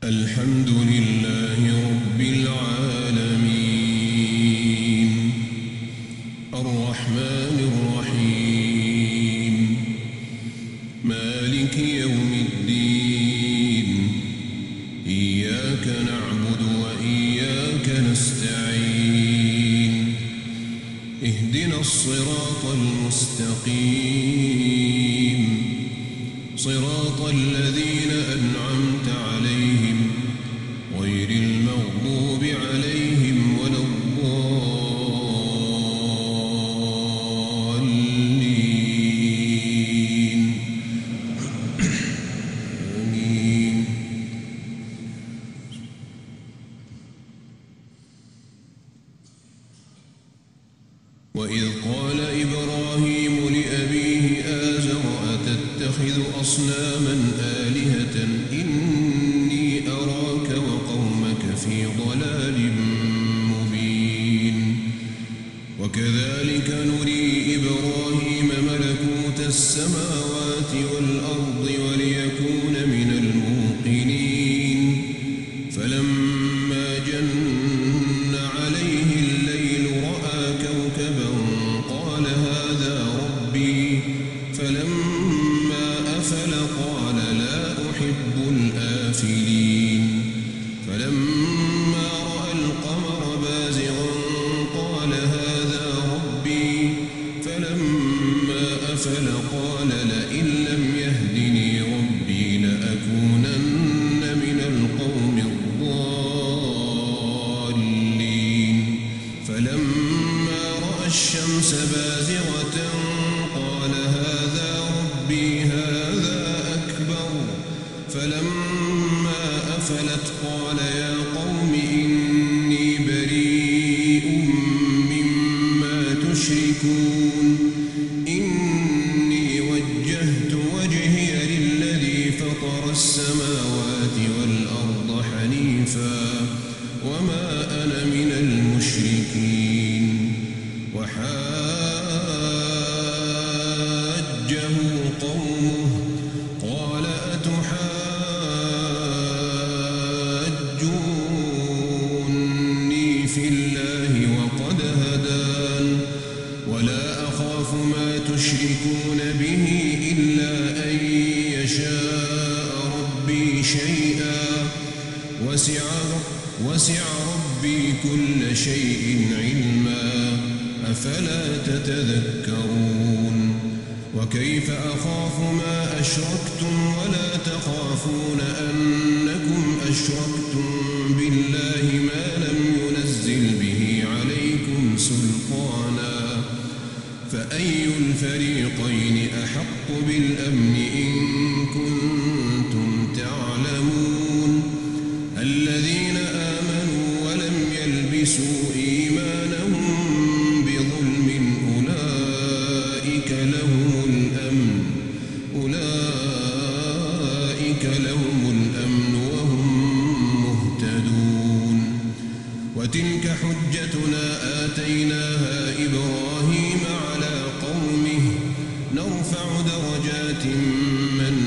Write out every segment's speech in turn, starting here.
الحمد لله رب العالمين الرحمن الرحيم مالك يوم الدين إياك نعبد وإياك نستعين اهدنا الصراط المستقيم صراط الذين أنعمت عليهم غير المغضوب عليهم ولا الضالين آمين. وإذ قال إبراهيم لأبيه آزر أتتخذ أصناما آلهة إني أراك وقومك في ضلال مبين وكذلك نري إبراهيم ملكوت السماوات والأرض وليكون من الموقنين فلما جن عليه الليل رأى كوكبا قال هذا ربي فلما أفل قال لا أحب الآفلين فلما رأى القمر بازغا قال هذا ربي فلما أفل قال لئن لم يهدني ربي لأكونن من القوم الضالين فلما رأى الشمس بازغة قال هذا ربي هذا أكبر فلما أفلت قال يا قوم إني بريء مما تشركون إني وجهت وجهي للذي فطر السماوات والأرض حنيفا وما أنا من المشركين وحاجه قومه قال أتحاجوني في الله وقد هدان ولا أخاف ما تشركون به إلا أن يشاء ربي شيئا وسع ربي كل شيء علما أفلا تتذكرون وكيف أخاف ما أشركتم ولا تخافون أنكم أشركتم بالله ما لم ينزل به عليكم سلطانا فأي الفريقين أحق بالأمن إن كنتم تعلمون الذين آمنوا ولم يلبسوا إيمانهم بظلم أولئك لهم الأمن وهم مهتدون وتلك حجتنا آتيناها إبراهيم على قومه نرفع درجات من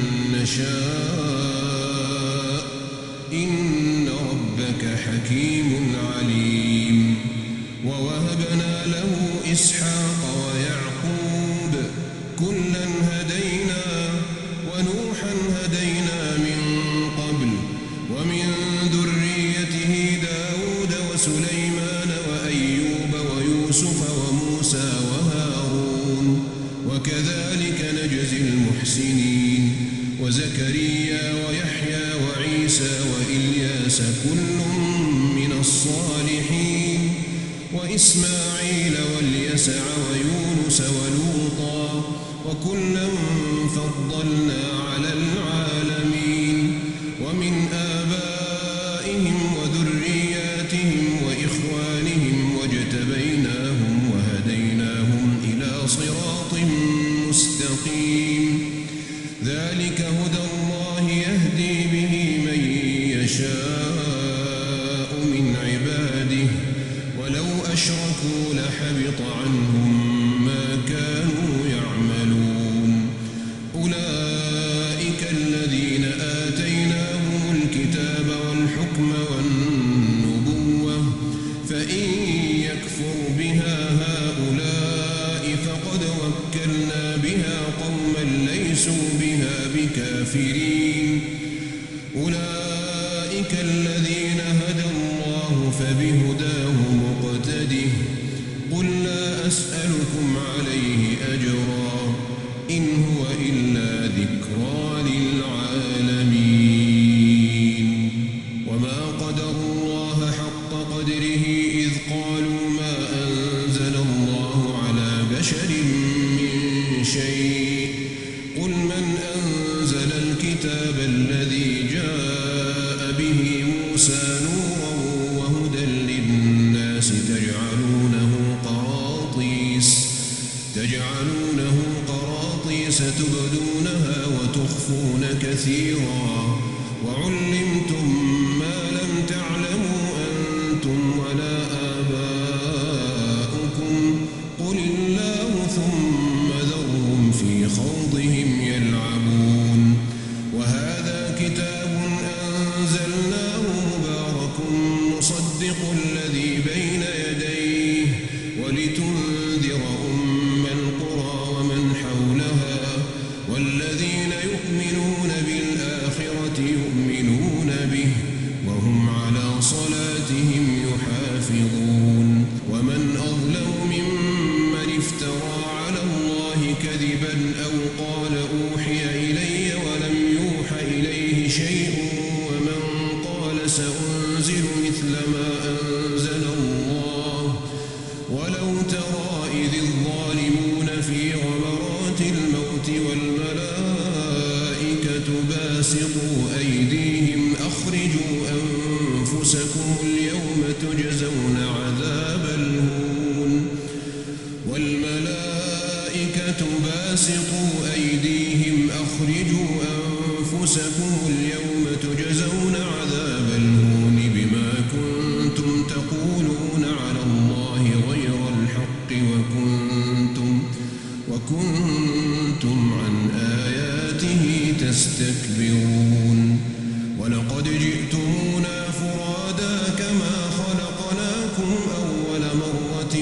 نشاء إن ربك حكيم عليم ووهبنا له إسحاق ويعقوب كلا هدينا ونوحا هدينا من قبل ومن ذريته داود وسليمان وأيوب ويوسف وموسى وهارون وكذلك نجزي المحسنين وزكريا ويحيى وعيسى وإلياس كل من الصالحين وإسماعيل واليسع ويونس ولوطا وكلا فضلنا على العالمين ومن آبائهم وذرياتهم وإخوانهم واجتبيناهم وهديناهم إلى صراط مستقيم ذلك هدى الله يهدي به من يشاء من عباده ولو أشركوا لحبط عنهم ما كانوا يعملون أولئك الذين آتيناهم الكتاب أولئك الذين هدى الله فبهداه مقتده قل لا أسألكم عليه أجرا إن هو إلا ذكرى للعالمين وما قدروا الله حق قدره إذ قالوا ما أنزل الله على بشر من شيء قل من أنزل الكتاب الذي جاء به موسى نورا وهدى للناس تجعلونه قراطيس تبدونها وتخفون كثيرا وعلمتم ما لم تعلموا أنتم ولا آباؤكم قل الله ثم ذرهم في خوضهم يلعبون وهذا كتاب أنزلناه مبارك مصدق الذي بين يديه ولتنذر أم القرى ومن حولها والذين يؤمنون بالآخرة يؤمنون به وهم على صلاتهم يحافظون ومن أظلم ممن افترى على الله كذبا أو قال أوحي إلي ولم يوح إليه شيء ومن قال سأنزل مثل ما أنزل الله ولو ترى إذ الظالمون في غمرات الموت والملائكة باسطوا أيديهم أخرجوا أنفسكم اليوم تجزون عذاب الهون والملائكة باسطوا أيديهم أخرجوا أنفسكم اليوم تجزون عذاب الهون بما كنتم تقولون على الله غير الحق وكنتم عن آياته تستكبرون ولقد جئتمونا فرادا كما خلقناكم أول مرة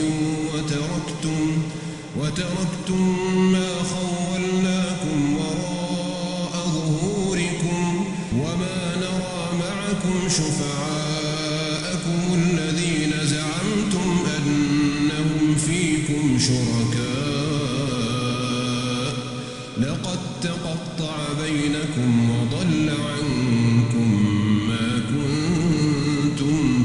وتركتم ما خولناكم وراء ظهوركم وما نرى معكم شفعاءكم الذين زعمتم أنهم فيكم شركاء لقد تقطع بينكم وضل عنكم ما كنتم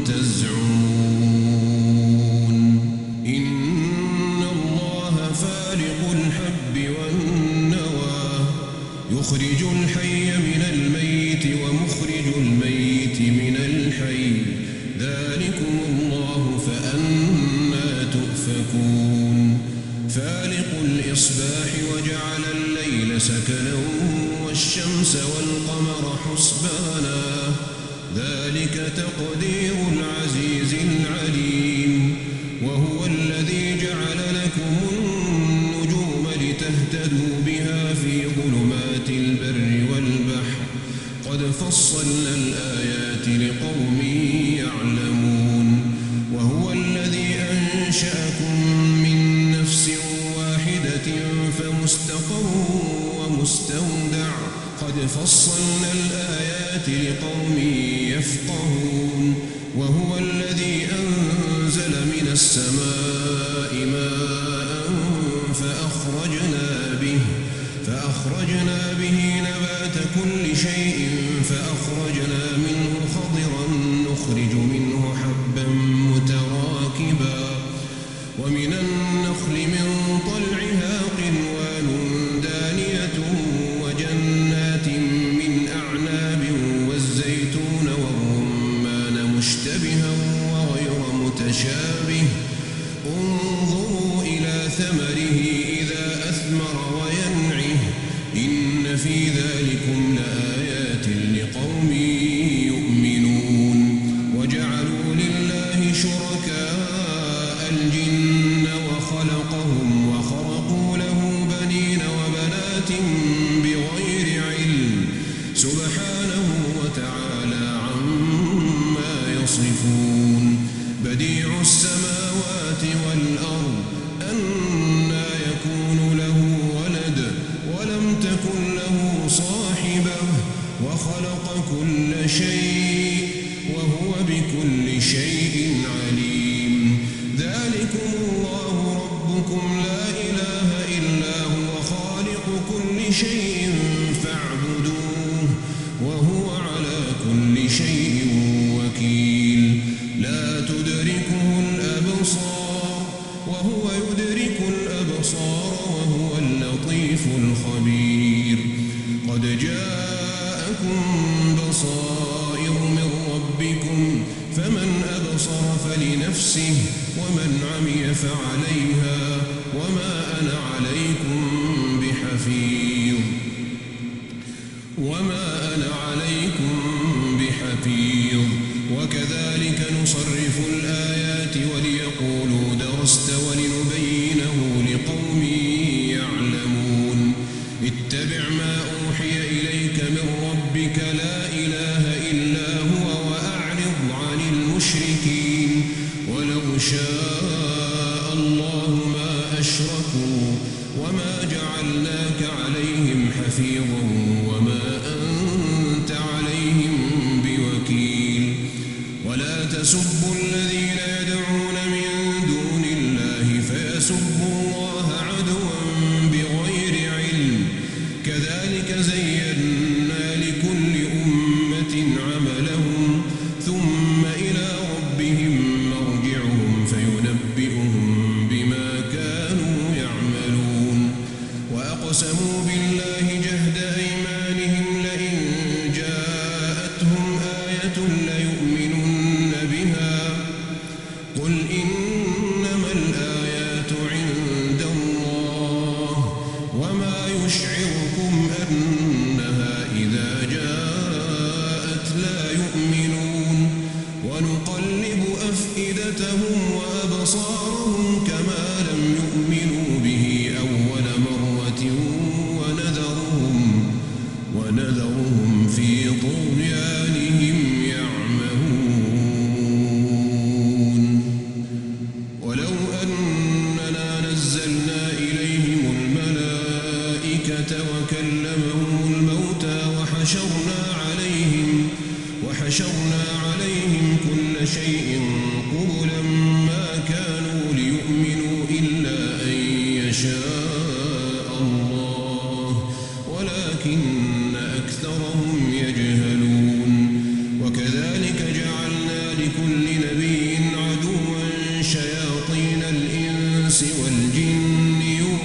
تزعمون إن الله فالق الحب والنوى يخرج الحي من الميت ومخرج الميت من الحي ذلكم الله فأنى تؤفكون فالق الإصباح وجعل الليل سكنا والشمس والقمر حسبانا ذلك تقدير العزيز العليم وهو الذي جعل لكم النجوم لتهتدوا بها في ظلمات البر والبحر قد فصلنا الآيات لقوم يعلمون وهو الذي أنشأكم من نفس واحدة فمستقر ومستودع قد فصلنا الآيات لقوم يفقهون وهو الذي أنزل من السماء ماء فأخرجنا به نبات كل شيء فأخرجنا منه خضرا نخرج منه حبا متراكبا ومن النخل من طلعها قنوان دانية وجنات من أعناب والزيتون والرمان مشتبها وغير متشابه انظروا إلى ثمره إذا أثمر وينعه إن في ذلكم لآيات لقوم يؤمنون وجعلوا لله شركاء الجن وخلق كل شيء وهو بكل شيء عليم. ذلكم الله ربكم لا إله إلا هو خالق كل شيء فاعبدوه وهو على كل شيء وكيل. لا تدركه الأبصار وهو يدرك الأبصار وهو اللطيف الخبير. قد جاءكم بصائر من ربكم فمن أبصر فلنفسه ومن عمي فعليها وما أنا عليكم بحفيظ. وكذلك نصرف الآيات وليقولوا درست ولنبينه لقوم يعلمون. اتبع ما أوحي إليك من ربك لا إله إلا هو وأعرض عن المشركين. ولو شاء الله ما أشركوا وما جعلناك عليهم حفيظا وما أنت عليهم بوكيل. ولا تسبوا الذين يدعون من دون الله فيسبوا الله عدوا بغير علم. كذلك زينا لكل أمة عملهم ثم إلى ربهم مرجعهم فينبئهم بما كانوا يعملون. وأقسموا بالله جهد أيمانهم لئن جاءتهم آية ليؤمنن بها. قل إنما الآيات عند الله وما يشعركم أنها إذا جاءت لا يؤمنون. ونقلب أفئدتهم وأبصارهم كما لم يؤمنوا به أول مرة ونذرهم في طغيانهم يعمهون. ولو أننا نزلنا إليهم الملائكة وكلمهم الموتى وحشرنا عليهم كل شيء قبلا ما كانوا ليؤمنوا إلا أن يشاء الله ولكن أكثرهم يجهلون. وكذلك جعلنا لكل نبي عدوا شياطين الإنس والجن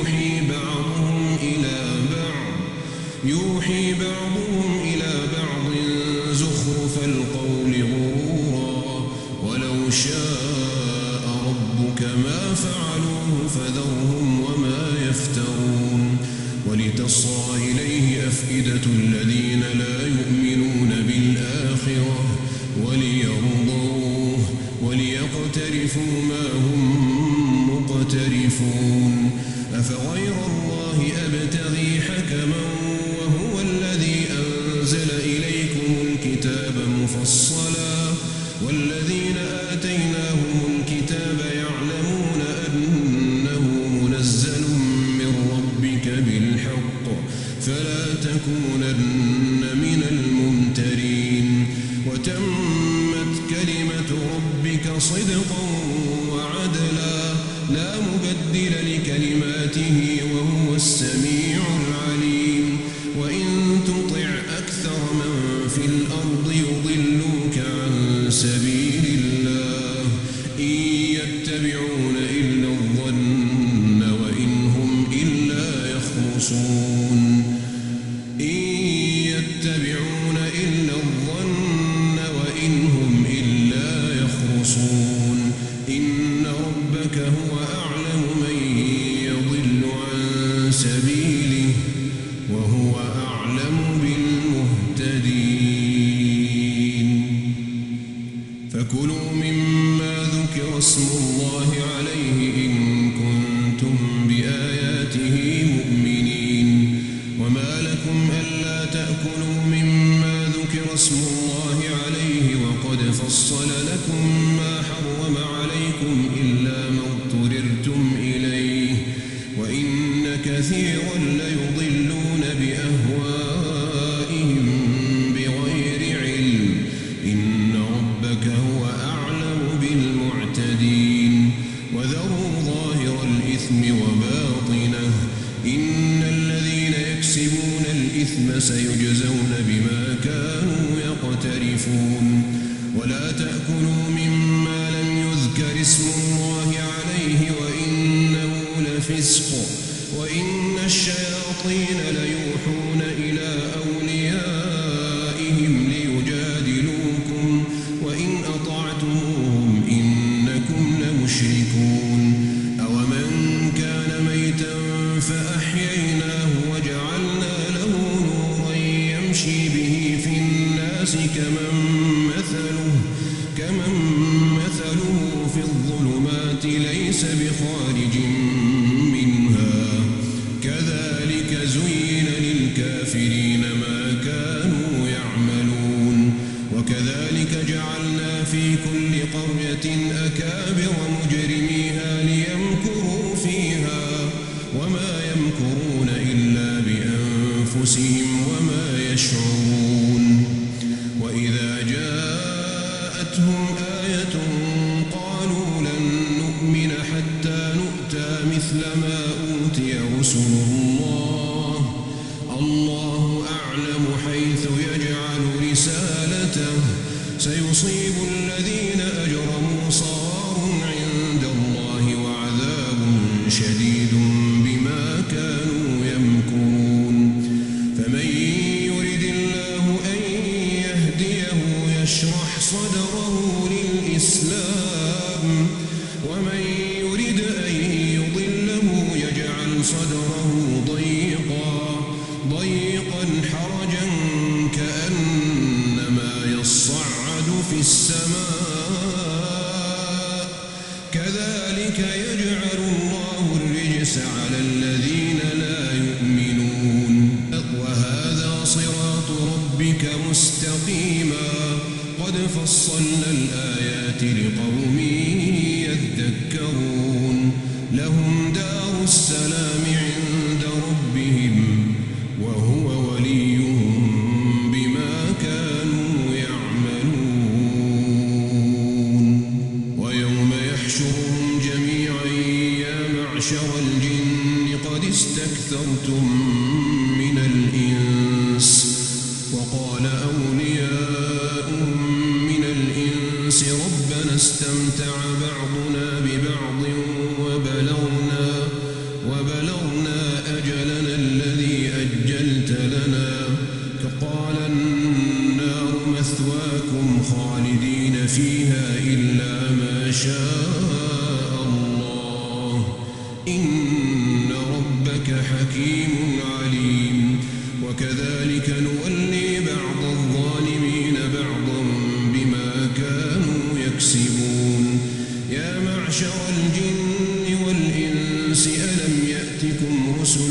يوحي بعضهم إلى بعض زخرف القول غرورا. ولو شاء ربك ما فعلوه فذرهم وما يفترون. ولتصغى إليه أفئدة الذين لا يؤمنون بالآخرة وليرضوه وليقترفوا ما هم مقترفون. أفغير الله أبتغي حكما وهو الذي أنزل إليكم الكتاب مفصلا والذين آتيناهم الكتاب يعلمون أنه منزل من ربك بالحق فلا تكونن من الممترين. وتمت كلمة ربك صدقا وعدلا لا مبدل لكلماته وهو السميع العليم. وإن تطع أكثر من في الأرض يضلوك عن سبيل الله إن يتبعون إلا الظن وإن هم إلا يخرصون. إن يتبعون إلا الظن وإن هم إلا يخرصون. إن ربك هو أعلم من يضل عن سبيله وهو أعلم بالمهتدين. فكلوا مما ذكر اسم الله عليه إن كنتم بآياته مؤمنين. وما لكم ألا تأكلوا مما ذكر اسم الله عليه وقد فصل لكم ما حرم عليكم إلا ما اضطررتم إليه وإن كثيرا ليضلون بأهوائهم يختلفون ولا تأكلوا مما لم يذكر اسم الله عليه وإنه لفسق وإن الشياطين ليوحون إلى أوليائهم ليجادلوكم وإن أطعتموهم إنكم لمشركون أومن كان ميتا فأحييناه وجعلنا له نورا يمشي به في الناس كمن مثله في الظلمات ليس بخارج منها كذلك زين للكافرين ما كانوا يعملون وكذلك جعلنا في كل قرية أكابر مجرميها ليمكروا فيها وما يمكرون إلا بأنفسهم وما يشعرون وإذا جاءتهم آية قالوا لن نؤمن حتى نؤتى مثل ما أوتي رسل الله أعلم حيث يجعل رسالته سيصيب الذين أجرموا صغار عند الله وعذاب شديد بما كانوا يمكرون فمن يرد الله أن يهديه يشرح صدره للإسلام ومن يرد أن يضله يجعل صدره ضيقا حرجا كأنما يصعد في السماء كذلك يجعل الله الرجس على الذين لا يؤمنون وهذا صراط ربك مستقيما قد فصلنا الآيات لقوم يذكرون لهم دار السلام عند ربهم وهو وليهم بما كانوا يعملون ويوم يحشرهم جميعا يا معشر الجن قد استكثرتم من الإنس وقال أولياؤهم من الإنس ربنا استمتع بعضنا ببعض وبلغنا أجلنا الذي أجلت لنا فقال النار مثواكم خالدين فيها إلا ما شاء الله إن ربك حكيم عليم وكذلك نولي بعض الظالمين بعضا بما كانوا يكسبون يا معشر الجن والإنس ألم يأتكم رسل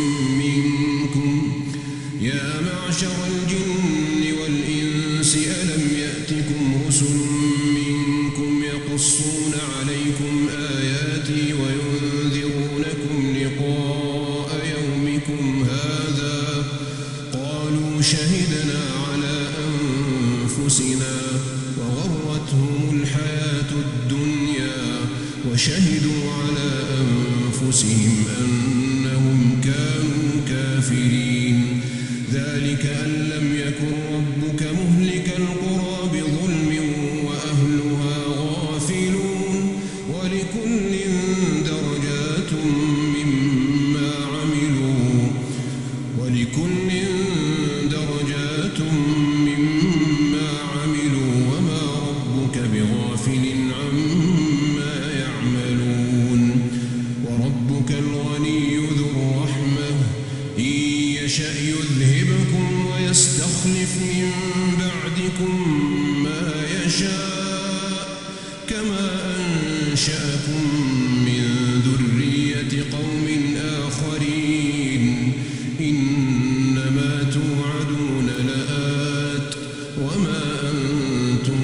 منكم يقصون عليكم آياتي وينذرونكم لقاء يومكم هذا قالوا شهدنا على أنفسنا وغرتهم الحياة الدنيا وشهدوا على أنفسهم أنهم كانوا كافرين ذلك أن لم يكن ربك مهلك القرى بظلم وأهلها غافلون ولكل درجات مما عملوا وما ربك بغافل عما يعملون وربك الغني ذو الرحمة إن يشأ يذهبكم ويستخلف من بعدكم ما يشاء كما أنشأكم من ذرية قوم آخرين إنما توعدون لآت وما أنتم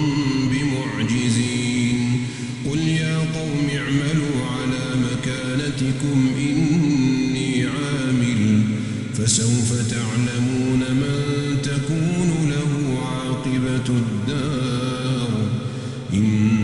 بمعجزين قل يا قوم اعملوا على مكانتكم إني عامل فسوف تعلمون من تكون له عاقبة الدار